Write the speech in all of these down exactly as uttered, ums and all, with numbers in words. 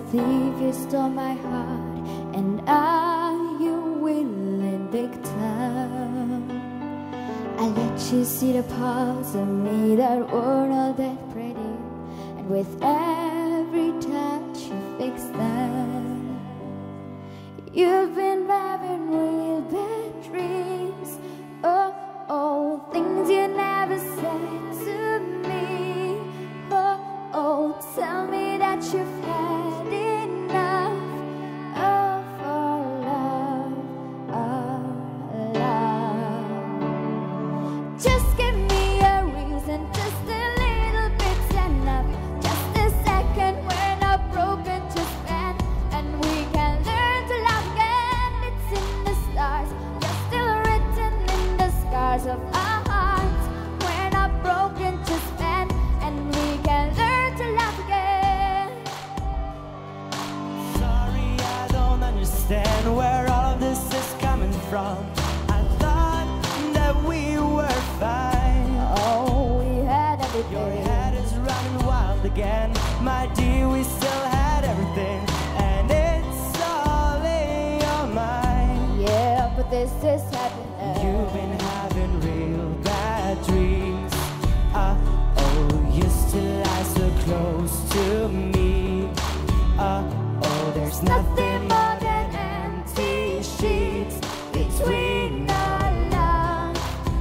thief, you stole my heart, and are you willing, victim? I let you see the parts of me that were not that pretty, and with every touch you fix them. You've been having real bad dreams, oh, oh, things you never said to me. Oh, oh, tell me that you've had enough of our love, our love. Just give me a reason, just a little bit's enough. Just a second, we're not broken, just bend, and we can learn to love again. It's in the stars, just still written in the scars of our hearts. We're not broken, just bend, and we can learn to love again. Sorry, I don't understand where all of this is coming from. I thought that we were fine. Oh, we had everything. Your head is running wild again. My dear, we still had everything, and it's all in your mind. Yeah, but this is happiness. You've been having real bad dreams. Uh-oh, used to lie so close to me. Uh-oh, there's nothing more than empty sheets between our love,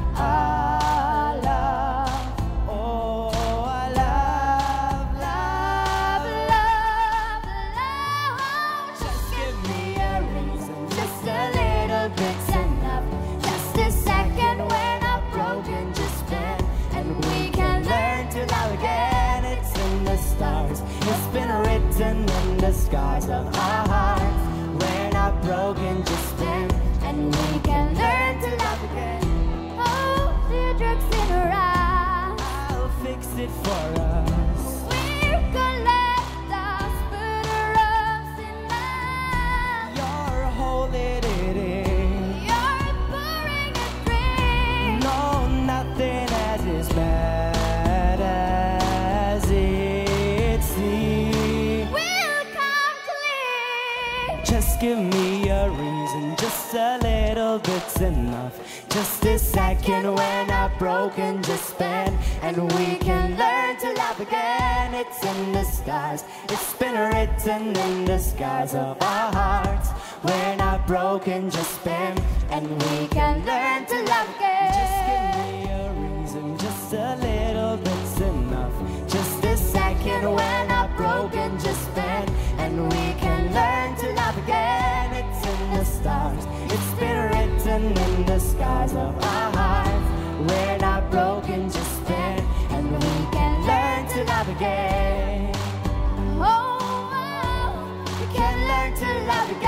our love. Oh, our love, love, love, love. Just give me a reason, just a little bit's enough. Just a second, we're not broken, just bend, and we can learn to love again. It's in the stars, it's been written in the scars of our hearts. We're not broken, just bend, and we can learn to love again. Oh, the drugs in her eyes. I'll fix it for us. We're gonna let us put our arms in mine. You're holding it in. You're pouring a drink. No, nothing as is bad as it seems. We'll come clean. Just give me a reason, just a little bit's enough. Just a second, we're not broken, just bend, and we can learn to love again. It's in the stars, it's been written in the scars of our hearts. We're not broken, just bend, and we can learn to love again. Just give me a reason, just a little bit's enough. Just a second, we're not broken, just bend, and we can learn to love again. It's in the stars, it's been written in the scars of our hearts. We're not broken, just bend, and we can learn to love again. Oh, oh, We can learn to love again.